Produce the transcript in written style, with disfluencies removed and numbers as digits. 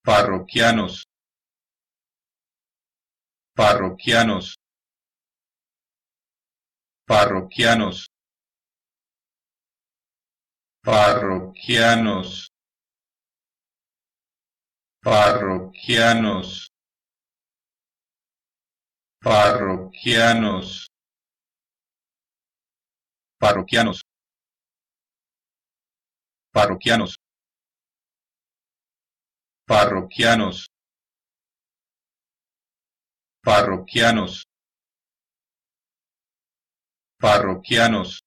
parroquianos, parroquianos, parroquianos, parroquianos, parroquianos, parroquianos, parroquianos, parroquianos, parroquianos, parroquianos, parroquianos,